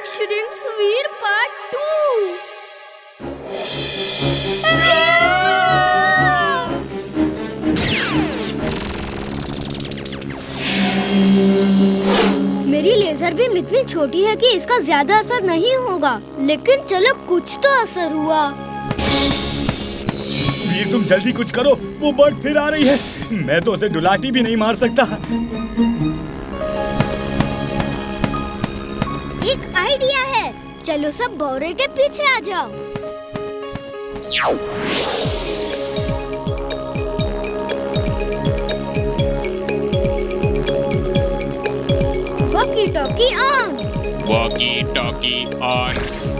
श्रिंक्सवीर part 2। मेरी laser beam इतनी छोटी है कि इसका ज्यादा असर नहीं होगा, लेकिन चलो कुछ तो असर हुआ। वीर तुम जल्दी कुछ करो, वो बर्ड फिर आ रही है। मैं तो उसे डुलाटी भी नहीं मार सकता। एक आइडिया है, चलो सब भौरे के पीछे आ जाओ। Walkie talkie on. Walkie talkie on.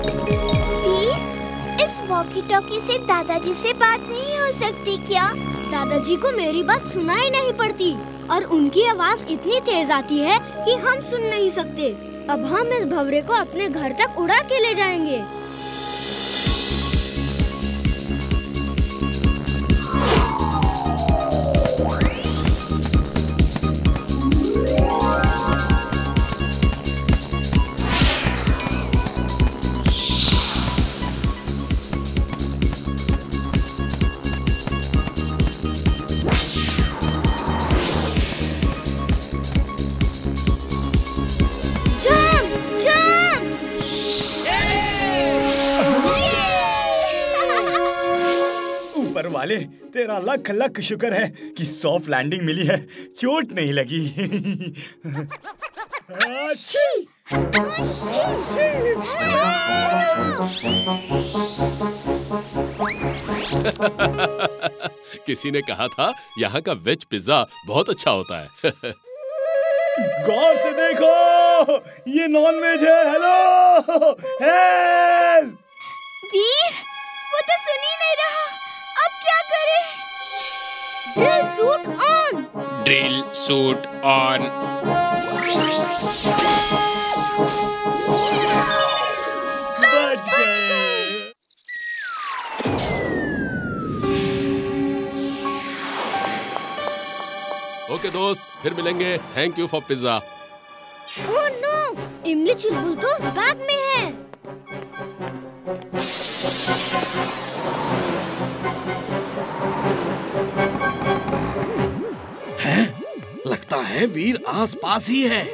इस वॉकी टॉकी से दादाजी से बात नहीं हो सकती क्या? दादाजी को मेरी बात सुनाई नहीं पड़ती और उनकी आवाज इतनी तेज आती है कि हम सुन नहीं सकते। अब हम इस भंवरे को अपने घर तक उड़ा के ले जाएंगे। ऊपर वाले तेरा लख लख शुक्र है कि सॉफ्ट लैंडिंग मिली है, चोट नहीं लगी। किसी ने कहा था यहाँ का वेज पिज्जा बहुत अच्छा होता है। गौर से देखो, ये नॉन वेज है। Hello help! वीर, वो तो सुन ही नहीं रहा। अब क्या करें? Drill suit on. Drill suit on. बच गए। ओके दोस्त, फिर मिलेंगे। Thank you for pizza. Oh no, Imli Chulbul तो उस बैग में है। लगता है वीर आसपास ही है।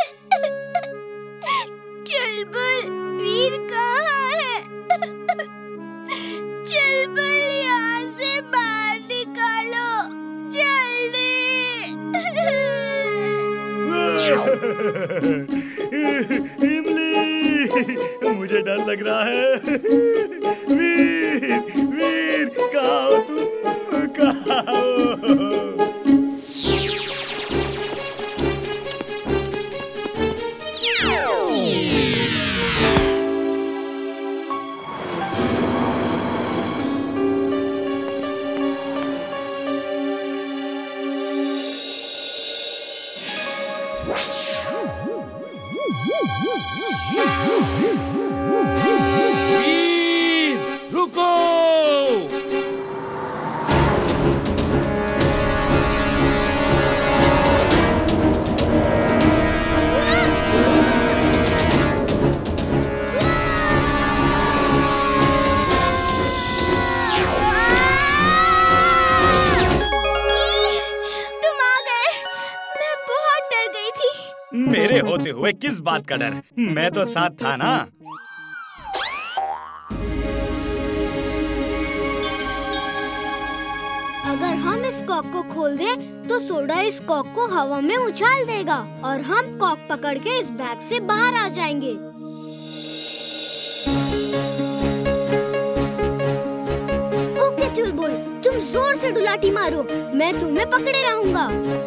चुलबुल, वीर कहाँ है? चुलबुल, यहाँ से बाहर निकालो जल्दी। इमली, मुझे डर लग रहा है। वीर, वीर, कहाँ हो तुम? कहाँ हो? वीर, रुको! तुम आ गए। मैं बहुत डर गई थी। मेरे होते हुए किस बात का डर? मैं तो साथ था ना। अगर हम इस कॉक को खोल दें, तो सोडा इस कॉक को हवा में उछाल देगा और हम कॉक पकड़ के इस बैग से बाहर आ जाएंगे। ओके चुलबुल, तुम जोर से डुलाटी मारो, मैं तुम्हें पकड़े रहूंगा।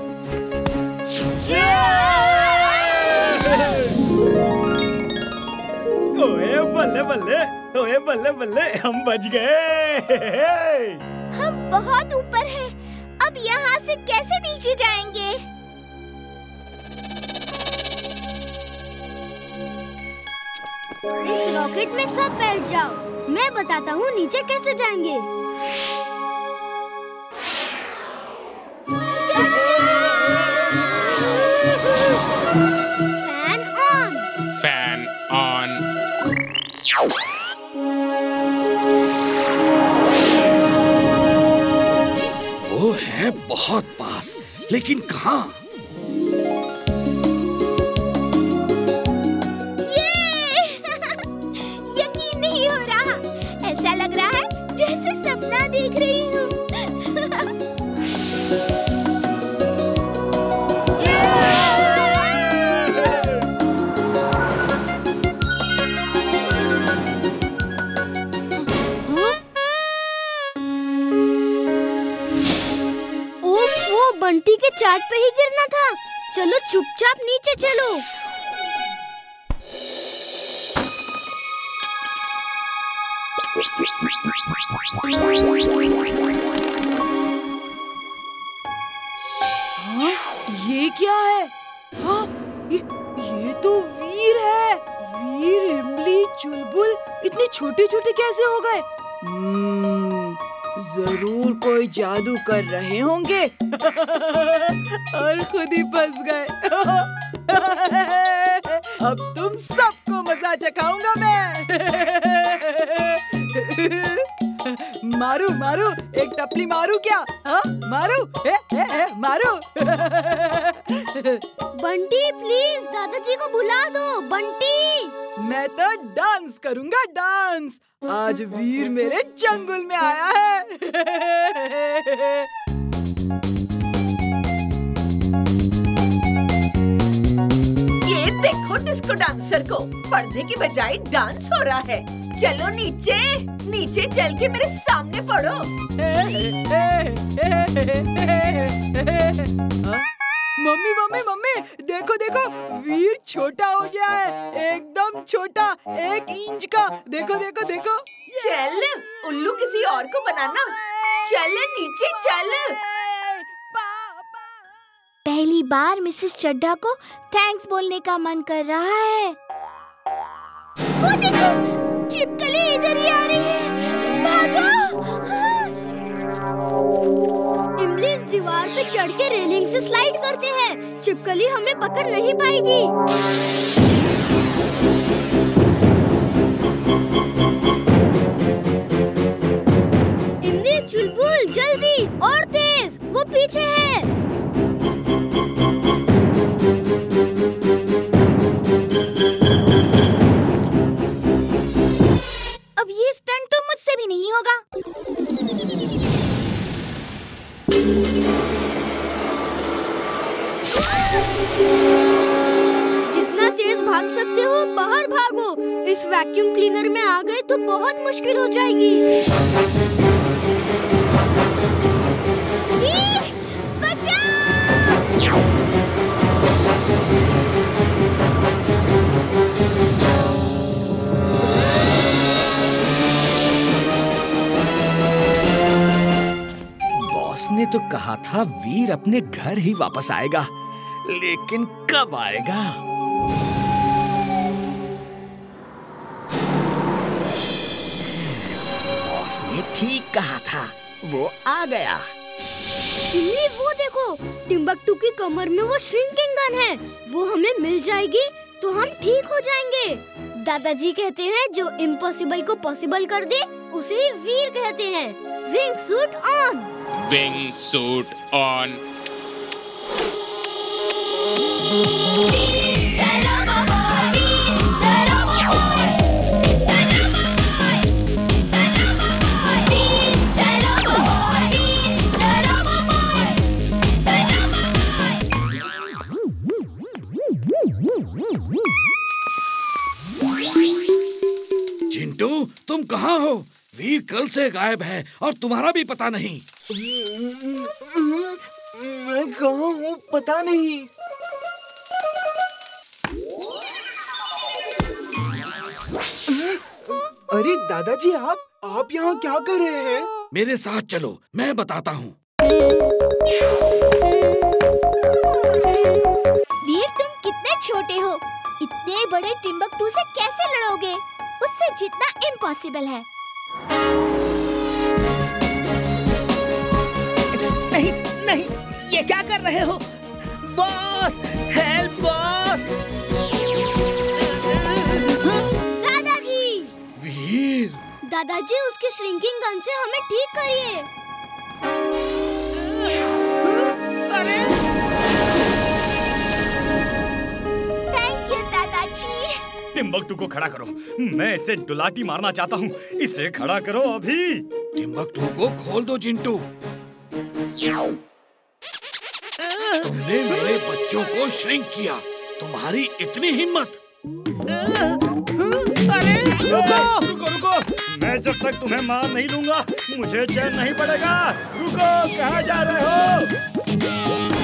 ओए बल्ले बल्ले, ओए बल्ले बल्ले, हम बच गए। हम बहुत ऊपर हैं। अब यहाँ से कैसे नीचे जाएंगे? इस रॉकेट में सब बैठ जाओ, मैं बताता हूँ नीचे कैसे जाएंगे। Fan on. वो है बहुत पास, लेकिन कहाँ? यकीन नहीं हो रहा, ऐसा लग रहा है जैसे सपना देख रही हूँ। बंटी के चाट पे ही गिरना था। चलो चुपचाप नीचे चलो। हाँ, ये क्या है? हाँ, ये तो वीर है। वीर, इमली, चुलबुल इतने छोटे छोटे कैसे हो गए? जरूर कोई जादू कर रहे होंगे और खुद ही फंस गए। अब तुम सबको मजा चखाऊंगा मैं। मारू मारू, एक टपली मारू क्या? हाँ मारू, मारू। बंटी प्लीज दादाजी को बुला दो। बंटी, मैं तो डांस करूंगा, डांस। आज वीर मेरे जंगल में आया है। ये देखो डिस्को डांसर को, पर्दे की बजाय डांस हो रहा है। चलो नीचे, नीचे चल के मेरे सामने पड़ो। मम्मी मम्मी मम्मी, देखो देखो, वीर छोटा हो गया है, एकदम छोटा, 1 इंच का। देखो देखो देखो। चल उल्लू किसी और को बनाना। चल नीचे चल। पहली बार मिसेस चड्ढा को थैंक्स बोलने का मन कर रहा है। वो देखो, छिपकली इधर ही आ रही है। भागो। इमली इस दीवार पे चढ़ के रेलिंग से स्लाइड करते हैं। छिपकली हमें पकड़ नहीं पाएगी। इमली, चुलबुल, जल्दी और तेज, वो पीछे है। अब ये स्टंट तो मुझसे भी नहीं होगा। जितना तेज भाग सकते हो बाहर भागो। इस वैक्यूम क्लीनर में आ गए तो बहुत मुश्किल हो जाएगी। बॉस ने तो कहा था वीर अपने घर ही वापस आएगा, लेकिन कब आएगा? बॉस ने ठीक कहा था, वो आ गया। इमली, वो देखो, टिम्बकटू की कमर में वो श्रिंकिंग गन है। वो हमें मिल जाएगी तो हम ठीक हो जाएंगे। दादाजी कहते हैं जो इम्पॉसिबल को पॉसिबल कर दे उसे ही वीर कहते हैं। Wing suit on. Wing suit on. Chintu, तुम कहाँ हो? वीर कल से गायब है और तुम्हारा भी पता नहीं। मैं कहाँ हूँ पता नहीं। अरे दादाजी, आप यहाँ क्या कर रहे हैं? मेरे साथ चलो, मैं बताता हूँ। वीर, तुम कितने छोटे हो, इतने बड़े टिम्बकटू से कैसे लड़ोगे? उससे जीतना इम्पॉसिबल है। नहीं नहीं, ये क्या कर रहे हो? Boss, help boss! दादाजी! दादाजी उसकी श्रिंकिंग गन से हमें ठीक करिए। थैंक यू दादाजी। टिम्बकटू को खड़ा करो, मैं इसे डुलाटी मारना चाहता हूँ। इसे खड़ा करो अभी। टिम्बकटू को खोल दो जिंटू। तुमने मेरे बच्चों को श्रिंक किया, तुम्हारी इतनी हिम्मत। रुको रुको, मैं जब तक तुम्हें मार नहीं लूंगा मुझे चैन नहीं पड़ेगा। रुको, कहाँ जा रहे हो?